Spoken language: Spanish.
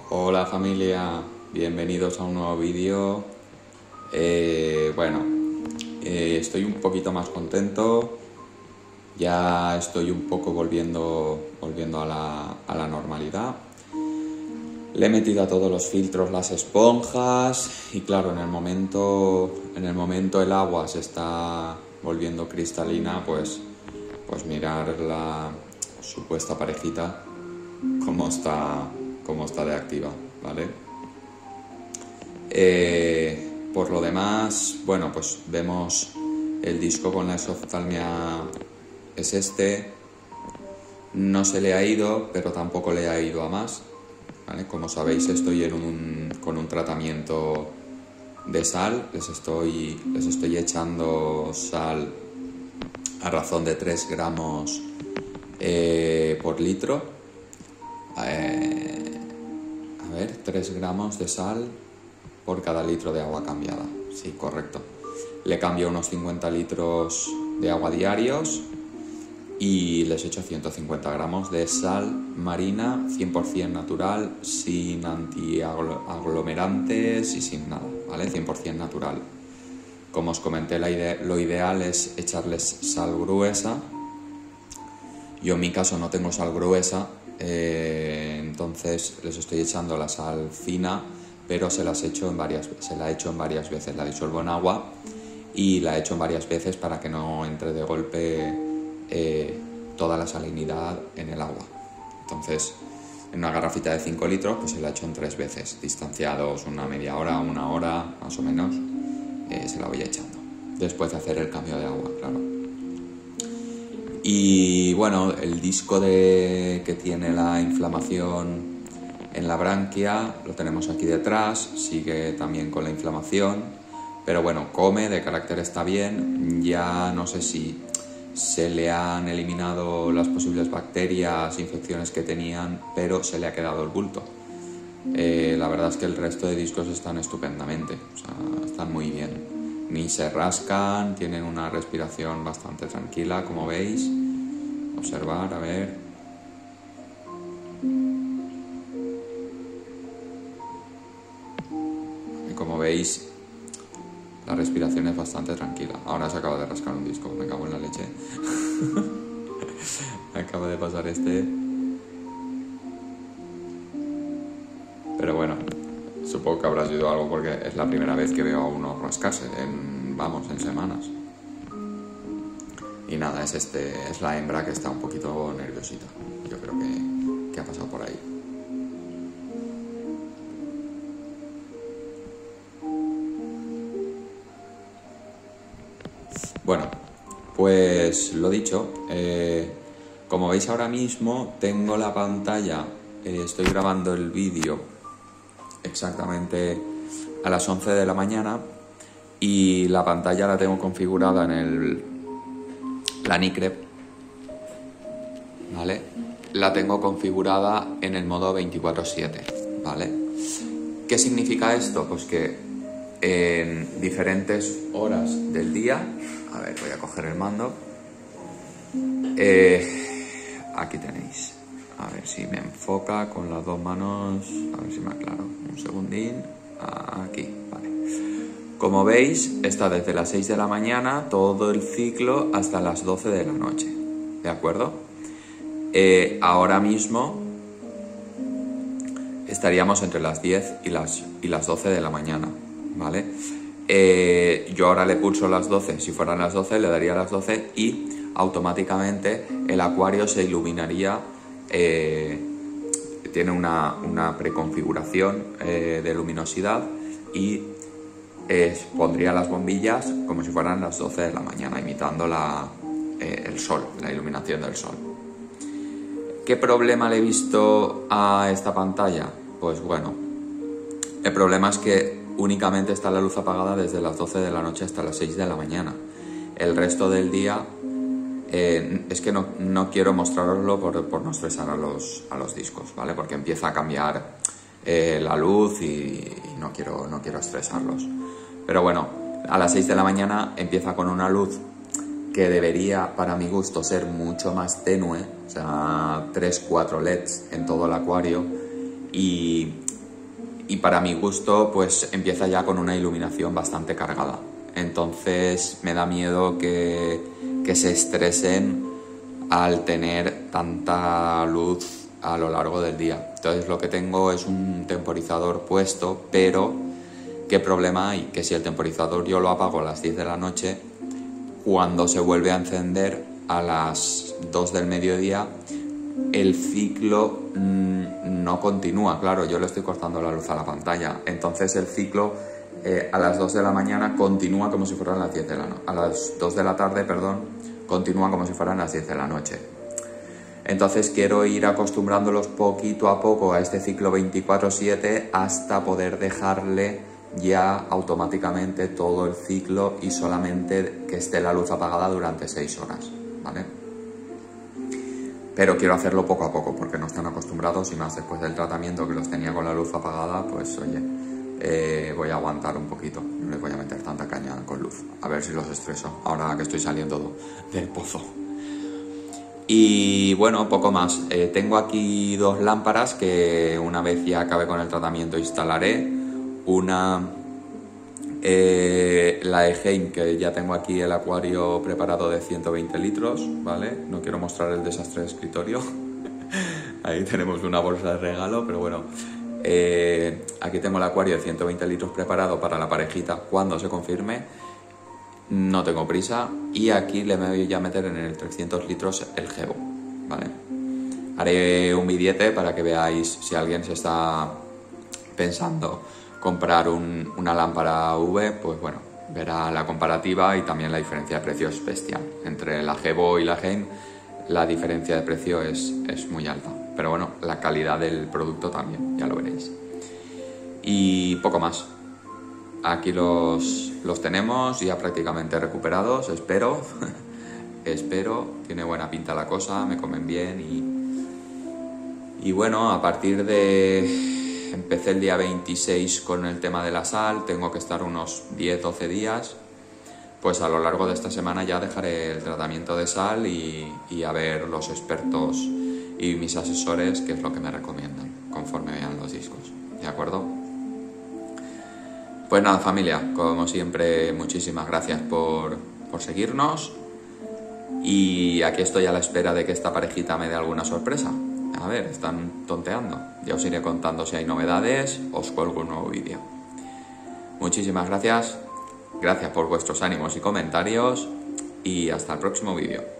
Hola familia, bienvenidos a un nuevo vídeo. Estoy un poquito más contento, ya estoy un poco volviendo a la normalidad. Le he metido a todos los filtros las esponjas y claro, en el momento el agua se está volviendo cristalina, pues mirar la supuesta parejita cómo está de activa, ¿vale? Por lo demás, bueno, pues vemos el disco con la exoftalmia es este. No se le ha ido, pero tampoco le ha ido a más, ¿vale? Como sabéis, estoy con un tratamiento de sal. Les estoy echando sal a razón de 3 gramos por litro. 3 gramos de sal por cada litro de agua cambiada. Sí, correcto. Le cambio unos 50 litros de agua diarios y les echo 150 gramos de sal marina 100% natural, sin antiaglomerantes y sin nada, ¿vale? 100% natural. Como os comenté, lo ideal es echarles sal gruesa. Yo en mi caso no tengo sal gruesa, entonces les estoy echando la sal fina, pero se la he hecho en varias veces. La disuelvo en agua y la he hecho en varias veces para que no entre de golpe toda la salinidad en el agua. Entonces, en una garrafita de 5 litros, pues se la he hecho en 3 veces, distanciados una media hora, una hora, más o menos, se la voy echando. Después de hacer el cambio de agua, claro. Y bueno, el disco que tiene la inflamación en la branquia lo tenemos aquí detrás, sigue también con la inflamación, pero bueno, come, de carácter está bien. Ya no sé si se le han eliminado las posibles bacterias, infecciones que tenían, pero se le ha quedado el bulto. La verdad es que el resto de discos están estupendamente, o sea, están muy bien. Ni se rascan, tienen una respiración bastante tranquila, como veis. Observar, a ver. Y como veis, la respiración es bastante tranquila. Ahora se acaba de rascar un disco, me cago en la leche. Me acaba de pasar este. Pero bueno, supongo que habrá sido algo porque es la primera vez que veo a uno rascarse en semanas. Y nada, es la hembra que está un poquito nerviosita. Yo creo que ha pasado por ahí. Bueno, pues lo dicho, como veis ahora mismo tengo la pantalla, estoy grabando el vídeo exactamente a las 11 de la mañana y la pantalla la tengo configurada en la Nicrep, ¿vale? La tengo configurada en el modo 24/7, ¿vale? ¿Qué significa esto? Pues que en diferentes horas del día, a ver, voy a coger el mando, aquí tenéis, a ver si me enfoca con las dos manos, a ver si me aclaro, un segundín, aquí, vale. Como veis, está desde las 6 de la mañana todo el ciclo hasta las 12 de la noche, ¿de acuerdo? Ahora mismo estaríamos entre las 10 y las 12 de la mañana, ¿vale? Yo ahora le pulso las 12, si fueran las 12 le daría las 12 y automáticamente el acuario se iluminaría, tiene una preconfiguración de luminosidad y pondría las bombillas como si fueran las 12 de la mañana, imitando el sol, la iluminación del sol. ¿Qué problema le he visto a esta pantalla? Pues bueno, el problema es que únicamente está la luz apagada desde las 12 de la noche hasta las 6 de la mañana. El resto del día, es que no quiero mostraroslo por no estresar a los discos, ¿vale? Porque empieza a cambiar la luz y no quiero estresarlos. Pero bueno, a las 6 de la mañana empieza con una luz que debería, para mi gusto, ser mucho más tenue, o sea, 3-4 LEDs en todo el acuario, y y para mi gusto pues empieza ya con una iluminación bastante cargada. Entonces me da miedo que se estresen al tener tanta luz a lo largo del día. Entonces lo que tengo es un temporizador puesto, pero ¿qué problema hay? Que si el temporizador yo lo apago a las 10 de la noche, cuando se vuelve a encender a las 2 del mediodía, el ciclo no continúa. Claro, yo le estoy cortando la luz a la pantalla, entonces el ciclo a las 2 de la mañana continúa como si fueran las 10 de la noche. A las 2 de la tarde, perdón, continúa como si fueran las 10 de la noche. Entonces quiero ir acostumbrándolos poquito a poco a este ciclo 24/7 hasta poder dejarle ya automáticamente todo el ciclo y solamente que esté la luz apagada durante 6 horas, ¿vale? Pero quiero hacerlo poco a poco porque no están acostumbrados y más después del tratamiento que los tenía con la luz apagada, pues oye, voy a aguantar un poquito, no les voy a meter tanta caña con luz, a ver si los estreso ahora que estoy saliendo del pozo. Y bueno, poco más. Tengo aquí 2 lámparas que una vez ya acabe con el tratamiento instalaré. Una, la Eheim, que ya tengo aquí el acuario preparado de 120 litros, ¿vale? No quiero mostrar el desastre de escritorio. Ahí tenemos una bolsa de regalo, pero bueno. Aquí tengo el acuario de 120 litros preparado para la parejita cuando se confirme. No tengo prisa y aquí le voy a meter en el 300 litros el Gebo, ¿vale? Haré un billete para que veáis si alguien se está pensando comprar una lámpara V, pues bueno, verá la comparativa y también la diferencia de precio es bestial. Entre la Gebo y la Eheim la diferencia de precio es muy alta, pero bueno, la calidad del producto también, ya lo veréis. Y poco más. Aquí los tenemos ya prácticamente recuperados, espero. Espero, tiene buena pinta la cosa, me comen bien y bueno, a partir de... Empecé el día 26 con el tema de la sal, tengo que estar unos 10-12 días, pues a lo largo de esta semana ya dejaré el tratamiento de sal y a ver los expertos y mis asesores qué es lo que me recomiendan conforme vean los discos, ¿de acuerdo? Pues nada, familia, como siempre, muchísimas gracias por seguirnos y aquí estoy a la espera de que esta parejita me dé alguna sorpresa. A ver, están tonteando. Ya os iré contando si hay novedades, os cuelgo un nuevo vídeo. Muchísimas gracias, gracias por vuestros ánimos y comentarios y hasta el próximo vídeo.